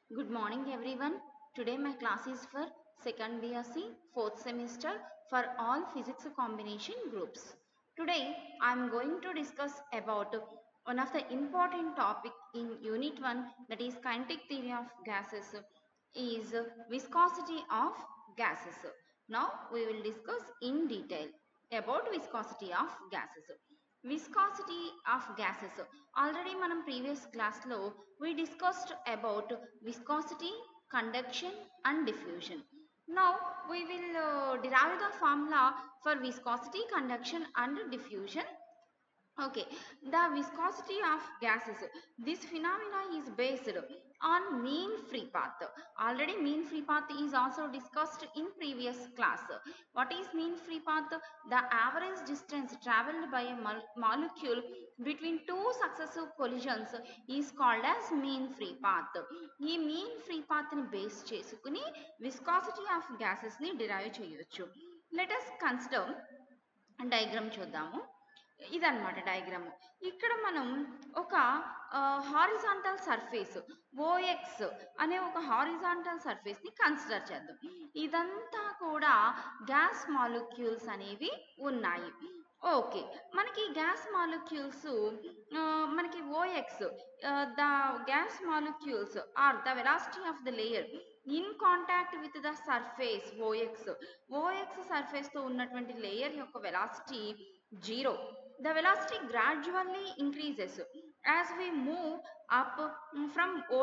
Good morning everyone. Today my class is for second BSc 4th semester for all physics combination groups. Today I am going to discuss about one of the important topic in unit 1, that is kinetic theory of gases, is viscosity of gases. Now we will discuss in detail about viscosity of gases. Viscosity of gases. Already మనం previous class లో we discussed about viscosity, conduction and diffusion. Now we will derive the formula for viscosity, conduction and diffusion. Okay, the viscosity of gases. This phenomena is based on mean free path. Already mean free path is also discussed in previous class. What is mean free path? The average distance traveled by a molecule between two successive collisions is called as mean free path. ఈ mean free path ని base చేసుకుని viscosity of gases ని derive చేయొచ్చు. Let us consider diagram చూద్దాము. ఇదన్నమాట diagram. ఇక్కడ మనం ఒక హారిజాంటల్ సర్ఫేస్ ఓఎక్స్ అనే ఒక హారిజాంటల్ సర్ఫేస్ ని కన్సిడర్ చేద్దాం. ఇదంతా కూడా గ్యాస్ మాలిక్యూల్స్ అనేవి ఉన్నాయి. ఓకే, మనకి గ్యాస్ మాలిక్యూల్స్ మనకి OX the gas molecules are the velocity of the layer in contact with the surface OX surface తో ఉన్నటువంటి లేయర్ యొక్క velocity 0. The velocity gradually increases as we move up from O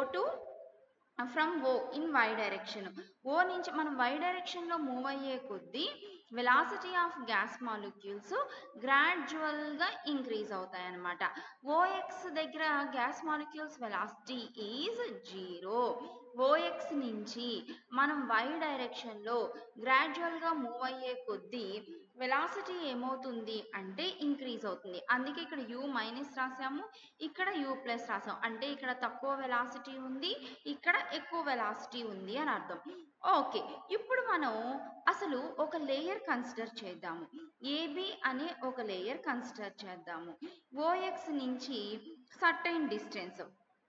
in y direction. O నుంచి మనం y direction లో move అయ్యే కొద్దీ velocity of gas molecules gradual గా increase అవుతాయి అన్నమాట. ఓఎక్స్ దగ్గర gas molecules velocity is 0. OX నుంచి మనం y డైరెక్షన్ లో గ్రాడ్యువల్ గా మూవ్ అయ్యే కొద్దీ వెలాసిటీ ఏమవుతుంది అంటే ఇంక్రీజ్ అవుతుంది. అందుకే ఇక్కడ u మైనస్ రాసాము, ఇక్కడ u ప్లస్ రాసాము. అంటే ఇక్కడ తక్కువ వెలాసిటీ ఉంది, ఇక్కడ ఎక్కువ వెలాసిటీ ఉంది అని అర్థం. ఓకే, ఇప్పుడు మనం అసలు ఒక లేయర్ కన్సిడర్ చేద్దాము. ఏబి అనే ఒక లేయర్ కన్సిడర్ చేద్దాము. ఓఎక్స్ నుంచి సర్టైన్ డిస్టెన్స్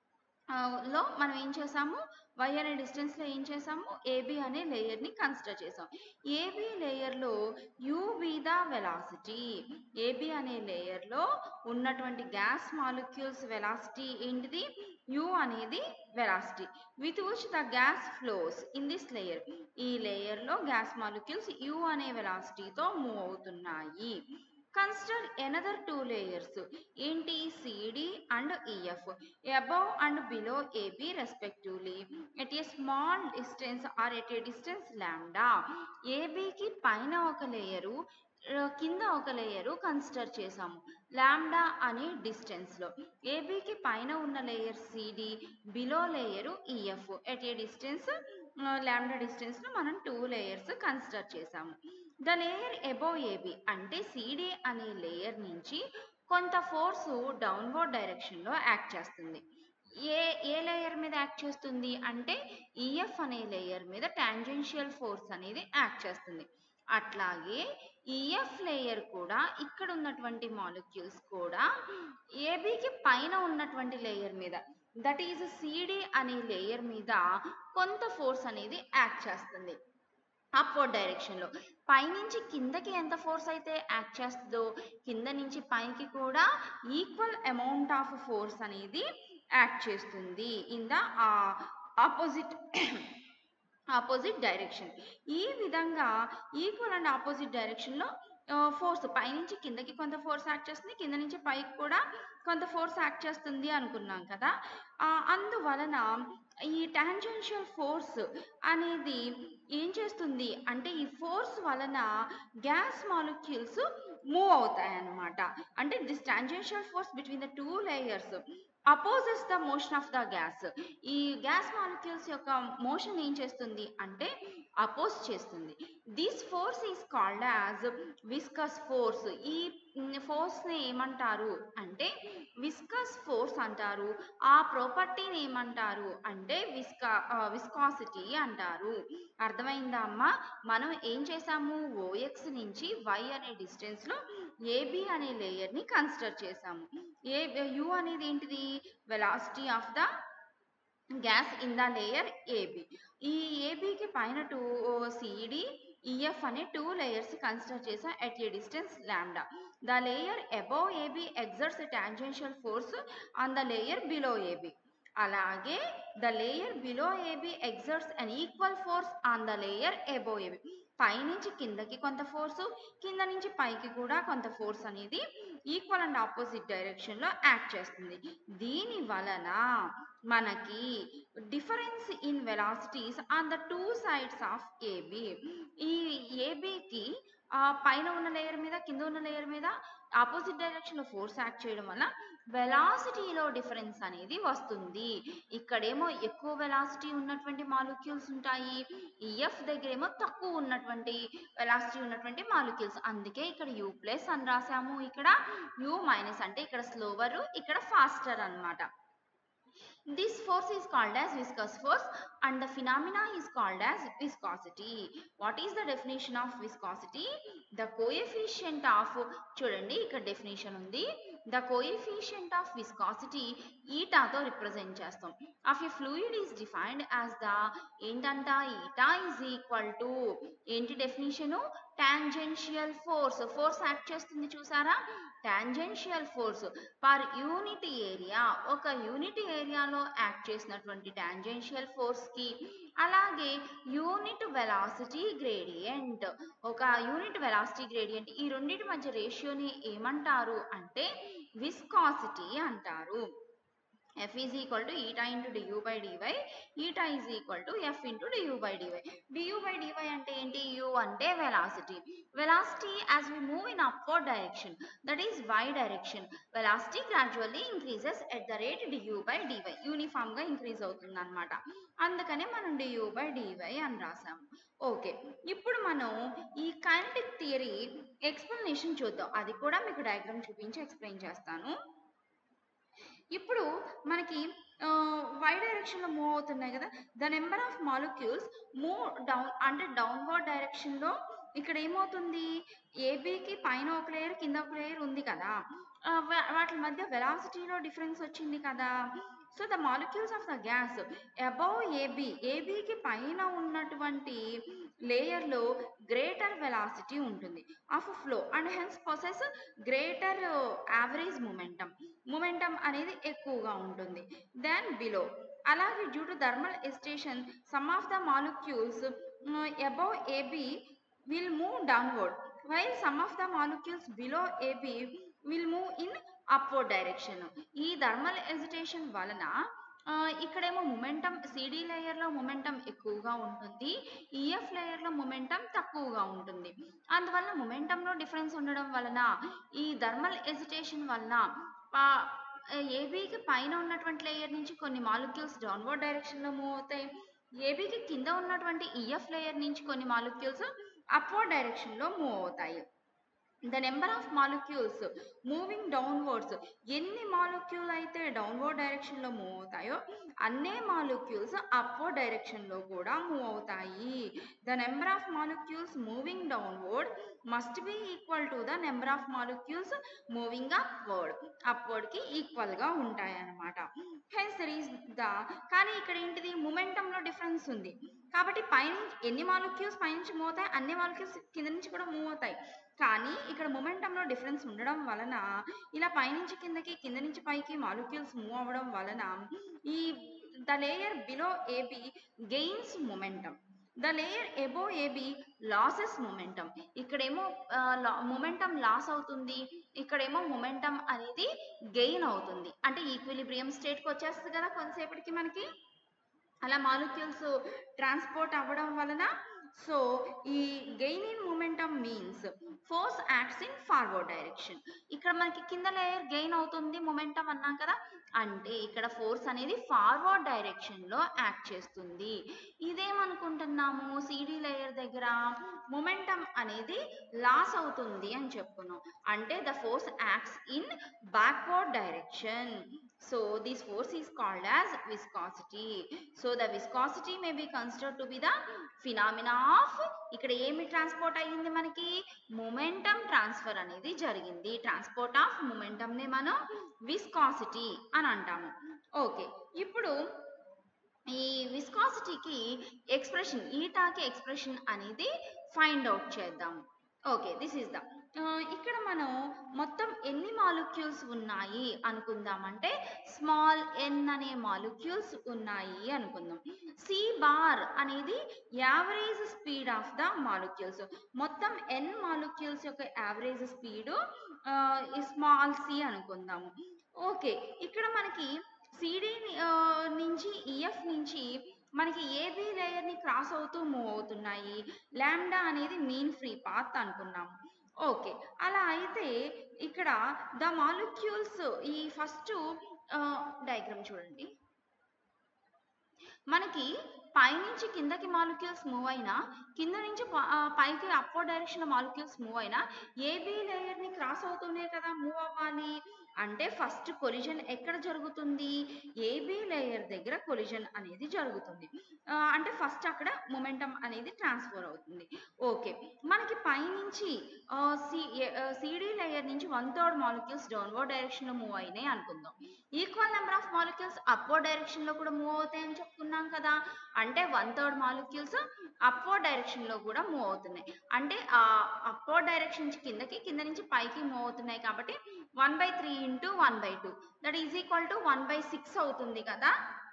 లో మనం ఏం చేసాము, y అనే డిస్టెన్స్ లో ఏం చేసాము, ఏబి అనే లేయర్ ని కన్సిడర్ చేసాం. ఏబి లేయర్ లో u be the velocity. AB అనే లేయర్ లో ఉన్నటువంటి గ్యాస్ మాలిక్యూల్స్ వెలాసిటీ ఏంటిది, u అనేది velocity with which the gas flows in this layer. ఈ లేయర్ లో గ్యాస్ మాలిక్యూల్స్ u అనే వెలాసిటీతో మూవ్ అవుతున్నాయి. Consider another two layers, ఏంటి, CD and EF, above and below AB respectively, at a small distance or at a distance lambda. AB కి పైన ఒక layer, కింద ఒక లేయరు కన్సిడర్ చేసాము లాంబ్డా అనే డిస్టెన్స్ లో. ఏబికి పైన ఉన్న layer CD, below layer EF. At a distance lambda distance లో మనం 2 లేయర్స్ కన్సిడర్ చేసాము. ద లేయర్ అబోవ్ ఏబి అంటే సిడి అనే లేయర్ నుంచి కొంత ఫోర్స్ డౌన్వర్డ్ డైరెక్షన్ లో యాక్ట్ చేస్తుంది. ఏ లేయర్ మీద యాక్ట్ చేస్తుంది అంటే ఈఎఫ్ అనే లేయర్ మీద టాంజెన్షియల్ ఫోర్స్ అనేది యాక్ట్ చేస్తుంది. అట్లాగే ఈఎఫ్ లేయర్ కూడా ఇక్కడ ఉన్నటువంటి మాలిక్యూల్స్ కూడా ఏబికి పైన ఉన్నటువంటి లేయర్ మీద, దట్ ఈజ్ సిడి అనే లేయర్ మీద కొంత ఫోర్స్ అనేది యాక్ట్ చేస్తుంది అప్వర్డ్ డైరెక్షన్ లో. పైనుంచి కిందకి ఎంత ఫోర్స్ అయితే యాక్ట్ చేస్తుందో కింద నుంచి పైకి కూడా ఈక్వల్ అమౌంట్ ఆఫ్ ఫోర్స్ అనేది యాక్ట్ చేస్తుంది ఇన్ ద ఆపోజిట్ డైరెక్షన్. ఈ విధంగా ఈక్వల్ అండ్ ఆపోజిట్ డైరెక్షన్ లో ఫోర్స్ పైనుంచి కిందకి కొంత ఫోర్స్ యాక్ట్ చేస్తుంది, కింద నుంచి పైకి కూడా కొంత ఫోర్స్ యాక్ట్ చేస్తుంది అనుకున్నాం కదా. అందువలన ఈ టాంజెన్షియల్ ఫోర్స్ అనేది ఏం చేస్తుంది అంటే ఈ ఫోర్స్ వలన గ్యాస్ మాలిక్యూల్స్ మూవ్ అవుతాయి అన్నమాట. అంటే this tangential force between the 2 layers opposes the motion of the gas. ఈ గ్యాస్ మాలిక్యూల్స్ యొక్క మోషన్ ఏం చేస్తుంది అంటే అపోజ్ చేస్తుంది. This force is called as viscous force. ఈ ఫోర్స్ ని ఏమంటారు అంటే విస్కస్ ఫోర్స్ అంటారు. ఆ ప్రాపర్టీని ఏమంటారు అంటే విస్కాసిటీ అంటారు. అర్థమైందా అమ్మా? మనం ఏం చేసాము, ఓఎక్స్ నుంచి y అనే డిస్టెన్స్ లో ఏబి అనే లేయర్ ని కన్సిడర్ చేసాము. యు అనేది ఏంటిది, velocity of the gas in the layer AB. ఈ ఏబికి పైన 2 సిడి ఈఎఫ్ అనే 2 layers కన్సిడర్ చేసా at a distance lambda. The layer above AB exerts a tangential force on the layer below AB. అలాగే the layer below AB exerts an equal force on the layer above AB. పైనుంచి కిందకి కొంత force, కింద నుంచి పైకి కూడా కొంత force అనేది ఈక్వల్ అండ్ ఆపోజిట్ డైరెక్షన్లో యాక్ట్ చేస్తుంది. దీని వలన మనకి difference in velocities on the 2 sides of AB. ఈ ఏబికి పైన ఉన్న లేయర్ మీద కింద ఉన్న లేయర్ మీద ఆపోజిట్ డైరెక్షన్లో ఫోర్స్ యాక్ట్ చేయడం వల్ల వెలాసిటీలో డిఫరెన్స్ అనేది వస్తుంది. ఇక్కడేమో ఎక్కువ వెలాసిటీ ఉన్నటువంటి మాలిక్యూల్స్ ఉంటాయి, ఈఎఫ్ దగ్గరేమో తక్కువ ఉన్నటువంటి వెలాసిటీ ఉన్నటువంటి మాలిక్యూల్స్. అందుకే ఇక్కడ యూ ప్లస్ అని రాసాము, ఇక్కడ యూ మైనస్ అంటే ఇక్కడ స్లోవర్, ఇక్కడ ఫాస్టర్ అన్నమాట. This force is called as viscous force and the phenomena is called as viscosity. What is the definition of viscosity? The coefficient of, చూడండి ఇక్కడ డెఫినేషన్ ఉంది, the coefficient of viscosity eta తో represent చేస్తాం. of a fluid is defined as the ఏంటంట eta is equal to ఏంటి definition, tangential force. Force act చేస్తుంది చూసారా, tangential force per unit area, ఒక యూనిట్ ఏరియాలో యాక్ట్ చేసినటువంటి టాంజెన్షియల్ ఫోర్స్కి, అలాగే యూనిట్ వెలాసిటీ గ్రేడియంట్, ఒక యూనిట్ వెలాసిటీ గ్రేడియంట్, ఈ రెండింటి మధ్య రేషియోని ఏమంటారు అంటే విస్కాసిటీ అంటారు. F is equal to eta into du by dy, eta is equal to F into du by dy. du by dy అంటే ఏంటి, u అంటే velocity. Velocity as we move in upward direction, that is y direction, velocity gradually increases at the rate du by dy. Uniform గా increase అవుతుంది అనమాట, అందుకనే మనం du by dy అని రాసాము. Okay, ఇప్పుడు మనం ఈ కైనెటిక్ థియరీ ఎక్స్ప్లెనేషన్ చూద్దాం. అది కూడా మీకు డయాగ్రామ్ చూపించి ఎక్స్ప్లెయిన్ చేస్తాను. ఇప్పుడు మనకి వై డైరెక్షన్లో మూవ్ అవుతున్నాయి కదా, the number of molecules move down అంటే డౌన్వర్డ్ డైరెక్షన్లో. ఇక్కడ ఏమవుతుంది, ఏబికి పైన ఒక లేయర్ కింద ఒక లేయర్ ఉంది కదా, వాటి మధ్య వెలాసిటీలో డిఫరెన్స్ వచ్చింది కదా. So the molecules of the gas above AB, ఏబికి పైన ఉన్నటువంటి లేయర్లో గ్రేటర్ వెలాసిటీ ఉంటుంది of flow and hence possess greater average momentum అనేది ఎక్కువగా ఉంటుంది దెన్ బిలో. అలాగే due to thermal agitation some of the molecules above AB will move downward while some of the molecules below AB will move in upward direction. ఈ thermal agitation వలన ఇక్కడేమో momentum CD లేయర్లో momentum ఎక్కువగా ఉంటుంది, EF లేయర్లో momentum తక్కువగా ఉంటుంది. అందువలన మొమెంటంలో డిఫరెన్స్ ఉండడం వలన ఈ థర్మల్ ఎజిటేషన్ వలన ఏబికి పైన ఉన్నటువంటి లేయర్ నుంచి కొన్ని మాలిక్యూల్స్ డౌన్వర్డ్ డైరెక్షన్లో మూవ్ అవుతాయి, ఏబికి కింద ఉన్నటువంటి ఈఎఫ్ లేయర్ నుంచి కొన్ని మాలిక్యూల్స్ అప్వర్డ్ డైరెక్షన్లో మూవ్ అవుతాయి. The number of molecules moving downwards, ఎన్ని మాలిక్యూల్ అయితే డౌన్వర్డ్ డైరెక్షన్లో మూవ్ అవుతాయో అన్నే మాలిక్యూల్స్ అప్వర్డ్ డైరెక్షన్లో కూడా మూవ్ అవుతాయి. The number of molecules moving downward must be equal to the number of molecules moving అప్వర్డ్కి ఈక్వల్గా ఉంటాయి అన్నమాట. హెన్స్ దర్ ఈస్ ద, కానీ ఇక్కడ ఏంటిది మొమెంటంలో డిఫరెన్స్ ఉంది కాబట్టి పైనుంచి ఎన్ని మాలిక్యూల్స్ పైనుంచి మూవ్ అవుతాయి అన్ని మాలిక్యూల్స్ కింద నుంచి కూడా మూవ్ అవుతాయి. కానీ ఇక్కడ మొమెంటంలో డిఫరెన్స్ ఉండడం వలన ఇలా పైనుంచి కిందకి కింద నుంచి పైకి మాలిక్యూల్స్ మూవ్ అవ్వడం వలన ఈ the layer below AB gains momentum, the layer above AB loses momentum. ఇక్కడేమో మొమెంటం లాస్ అవుతుంది, ఇక్కడేమో మొమెంటం అనేది గెయిన్ అవుతుంది. అంటే ఈక్విలిబ్రియం స్టేట్కి వచ్చేస్తుంది కదా కొంతసేపటికి మనకి, అలా మాలిక్యూల్స్ ట్రాన్స్పోర్ట్ అవ్వడం వలన. సో ఈ gain in momentum means force acts in forward direction. ఇక్కడ మనకి కింద లేయర్ గెయిన్ అవుతుంది మొమెంటం అన్నాం కదా, అంటే ఇక్కడ ఫోర్స్ అనేది ఫార్వర్డ్ డైరెక్షన్లో యాక్ట్ చేస్తుంది. ఇదేమనుకుంటున్నాము, సిడి లేయర్ దగ్గర మొమెంటం అనేది లాస్ అవుతుంది అని చెప్పుకున్నాం, అంటే the force acts in backward direction. So this force is called as viscosity. So the viscosity may be considered to be the phenomena of, ఇక్కడ ఏమి ట్రాన్స్పోర్ట్ అయ్యింది మనకి, మొమెంటం ట్రాన్స్ఫర్ అనేది జరిగింది. ట్రాన్స్పోర్ట్ ఆఫ్ మొమెంటంని మనం విస్కాసిటీ అని అంటాము. ఓకే, ఇప్పుడు ఈ విస్కాసిటీకి ఎక్స్ప్రెషన్ ఈటాకి ఎక్స్ప్రెషన్ అనేది ఫైండ్ అవుట్ చేద్దాం. ఓకే, దిస్ ఈస్ ద ఇక్కడ మనం మొత్తం ఎన్ని మాలిక్యూల్స్ ఉన్నాయి అనుకుందామంటే స్మాల్ ఎన్ అనే మాలిక్యూల్స్ ఉన్నాయి అనుకుందాం. సి బార్ అనేది average speed of the molecules. మొత్తం ఎన్ మాలిక్యూల్స్ యొక్క యావరేజ్ స్పీడ్ ఈ స్మాల్ సి అనుకుందాము. ఓకే, ఇక్కడ మనకి సిడి నుంచి ఈఎఫ్ నుంచి మనకి ఏబి లేయర్ని క్రాస్ అవుతూ మూవ్ అవుతున్నాయి. లాంబ్డా అనేది మీన్ ఫ్రీ పాత్ అనుకున్నాము. ఓకే, అలా అయితే ఇక్కడ ద మాలిక్యూల్స్ ఈ ఫస్ట్ డయాగ్రామ్ చూడండి. మనకి పైనుంచి కిందకి మాలిక్యూల్స్ మూవ్ అయినా, కింద నుంచి పైకి అప్వర్డ్ డైరెక్షన్ మాలిక్యూల్స్ మూవ్ అయినా ఏబి లేయర్ని క్రాస్ అవుతూనే కదా మూవ్ అవ్వాలి. అంటే ఫస్ట్ కొలిజన్ ఎక్కడ జరుగుతుంది? ఏబి లేయర్ దగ్గర కొలిజన్ అనేది జరుగుతుంది. అంటే ఫస్ట్ అక్కడ మొమెంటం అనేది ట్రాన్స్ఫర్ అవుతుంది. ఓకే, మనకి పైనుంచి సిడి లేయర్ నుంచి 1/3 మాలిక్యూల్స్ డౌన్వర్డ్ డైరెక్షన్లో మూవ్ అయినాయి అనుకుందాం. Equal number of molecules upward డైరెక్షన్లో కూడా మూవ్ అవుతాయని చెప్పుకున్నాం కదా. అంటే 1/3 మాలిక్యూల్స్ అప్వర్డ్ డైరెక్షన్లో కూడా మూవ్ అవుతున్నాయి. అంటే అప్వర్డ్ డైరెక్షన్ నుంచి కిందకి, కింద నుంచి పైకి మూవ్ అవుతున్నాయి కాబట్టి 1/3 into 1/2 that is equal to 1/6 అవుతుంది కదా.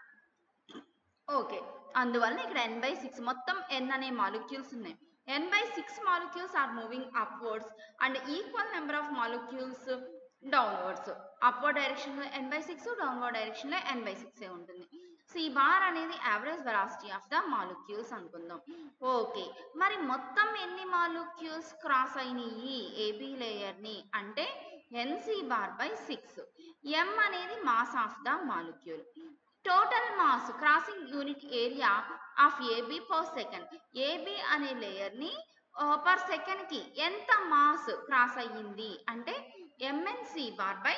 ఓకే, అందువల్ల ఇక్కడ n/6 మొత్తం n అనే మాలిక్యూల్స్ ఉన్నాయి. n/6 molecules are moving upwards and equal number of molecules downwards. Upward direction లో n/6, డౌన్వర్డ్ డైరెక్షన్ లో n/6 ఉంటుంది. సి బార్ అనేది average velocity of the molecules అనుకుందాం. ఓకే, మరి మొత్తం ఎన్ని మాలిక్యూల్స్ క్రాస్ అయినాయి ఏబి లేయర్ ని అంటే ఎన్సి బార్ బై 6. m అనేది mass of the molecule. Total mass crossing unit area of AB per second. AB అనే లేయర్ ని పర్ సెకండ్ కి ఎంత మాస్ క్రాస్ అయ్యింది అంటే ఎంఎన్సి బార్ బై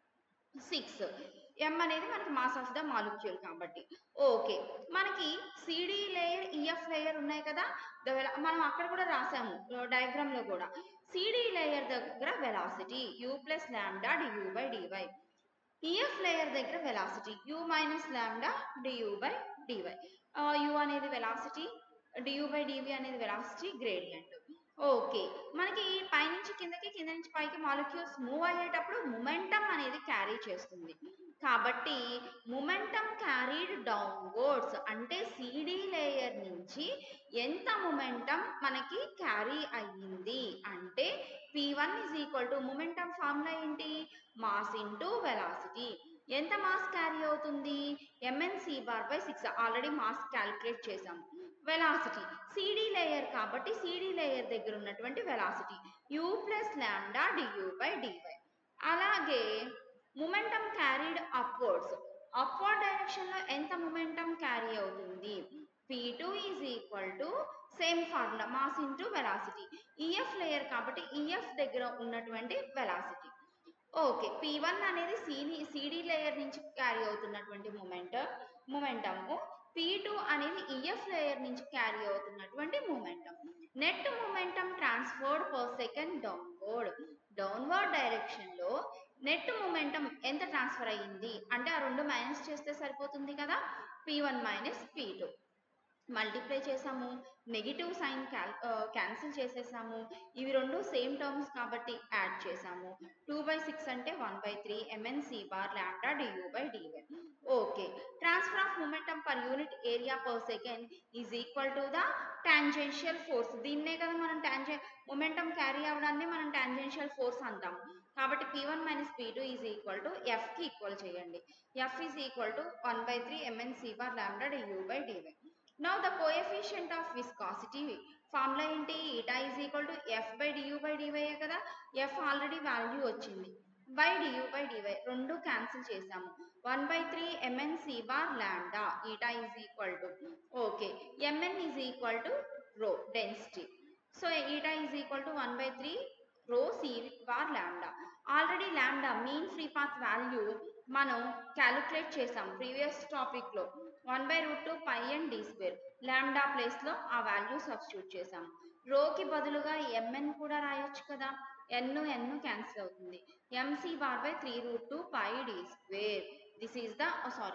6. m అనేది మనకి మాస్ ఆఫ్ ద మాలిక్యూల్ కాబట్టి. ఓకే, మనకి సిడి లేయర్ ఈఎఫ్ లేయర్ ఉన్నాయి కదా, మనం అక్కడ కూడా రాసాము డయాగ్రామ్ లో కూడా. సిడి లేయర్ దగ్గర velocity u plus lambda D U by D Y. EF layer దగ్గర velocity u minus lambda D U by D Y. u అనేది వెలాసిటీ, డియు బై డివి అనేది వెలాసిటీ గ్రేడియంట్. ఓకే, మనకి పైనుంచి కిందకి, కింద నుంచి పైకి మాలిక్యూల్స్ మూవ్ అయ్యేటప్పుడు మొమెంటం అనేది క్యారీ చేస్తుంది. కాబట్టి మొమెంటం క్యారీడ్ డౌన్వర్డ్స్ అంటే సిడి లేయర్ నుంచి ఎంత మొమెంటం మనకి క్యారీ అయ్యింది అంటే P1 is equal to momentum formula ఏంటి? Mass into velocity. ఎంత మాస్ క్యారీ అవుతుంది? MNC bar by 6. Already mass calculate చేసాము. వెలాసిటీ సిడి లేయర్ కాబట్టి సిడి లేయర్ దగ్గర ఉన్నటువంటి velocity u plus lambda D U by D Y. అలాగే momentum carried upwards, upward direction లో ఎంత మొమెంటం క్యారీ అవుతుంది? P2 is equal to same formula mass into velocity. EF layer కాబట్టి EF దగ్గర ఉన్నటువంటి వెలాసిటీ. ఓకే, P1 అనేది సిడి లేయర్ నుంచి carry అవుతున్నటువంటి మొమెంటము. P2 అనేది ఈఎఫ్ లేయర్ నుంచి క్యారీ అవుతున్నటువంటి momentum. Net momentum transferred per second downward direction లో నెట్ మొమెంటం ఎంత ట్రాన్స్ఫర్ అయ్యింది అంటే ఆ రెండు మైనస్ చేస్తే సరిపోతుంది కదా. P1 మైనస్ P2 మల్టిప్లై చేసాము, నెగిటివ్ సైన్ క్యాన్సిల్ చేసేసాము. ఇవి రెండు సేమ్ టర్మ్స్ కాబట్టి యాడ్ చేసాము. 2/6 అంటే 1/3 MNC bar lambda D U by D Y. Okay, transfer of momentum per unit area per second is equal to the tangential force. దీన్నే కదా మనం మొమెంటం క్యారీ అవడాన్ని మనం టాంజెన్షియల్ ఫోర్స్ అంటాము. కాబట్టి P1 minus P2 is equal to F కి equal చేయండి. F is equal to 1/3 MNC bar lambda D U by D Y. Now the coefficient of viscosity formula ఏంటి? Eta is equal to F by D U by D Y కదా. F already value వచ్చింది. By D U by D Y రెండు cancel చేసాము. 1/3 MNC bar lambda eta is equal to okay MN is equal to rho density. So eta is equal to 1/3 rho C bar lambda. Already lambda mean free path value మనం calculate చేసాం previous topic లో. 1/√2 pi and D square. Lambda place లో ఆ value substitute చేసాం. రోకి బదులుగా MN కూడా రాయొచ్చు కదా. ఎన్ క్యాన్సిల్ అవుతుంది. MC bar by 3√2 pi D square. This is the sorry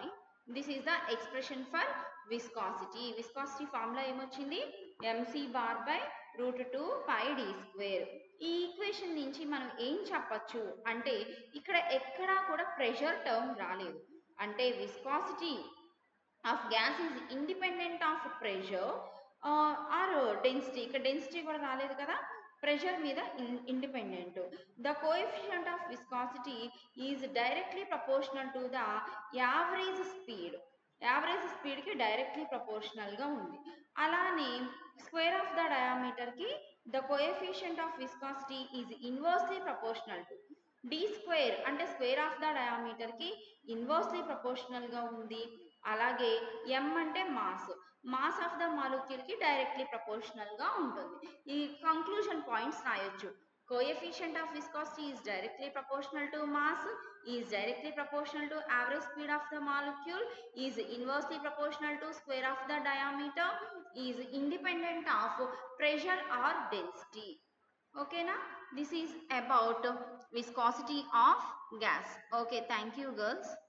this is the expression for viscosity. Viscosity formula ఏమొచ్చింది? mc bar by √2 pi d square. ఈ ఈక్వేషన్ నుంచి మనం ఏం చెప్పచ్చు అంటే ఇక్కడ ఎక్కడా కూడా ప్రెషర్ టర్మ్ రాలేదు. అంటే viscosity of gas is independent of pressure or density. ఇక్కడ డెన్సిటీ కూడా రాలేదు కదా, ప్రెషర్ మీద independent. The coefficient of viscosity is directly proportional to the average speed. Average స్పీడ్కి డైరెక్ట్లీ ప్రపోర్షనల్గా ఉంది. అలానే స్క్వేర్ ఆఫ్ ద డయామీటర్కి the coefficient of viscosity is inversely proportional to D square, అంటే స్క్వేర్ ఆఫ్ ద డయామీటర్కి inversely ప్రపోర్షనల్గా ఉంది. అలాగే m అంటే మాస్, మాస్ ఆఫ్ ద మాలిక్యూల్కి డైరెక్ట్లీ ప్రపోర్షనల్గా ఉంటుంది. ఈ కంక్లూజన్ పాయింట్స్ రాయొచ్చు. Coefficient of viscosity is directly proportional to mass, is directly proportional to average speed of the molecule, is inversely proportional to square of the diameter, is independent of pressure or density. ఓకేనా? This is about viscosity of gas. Okay, thank you girls.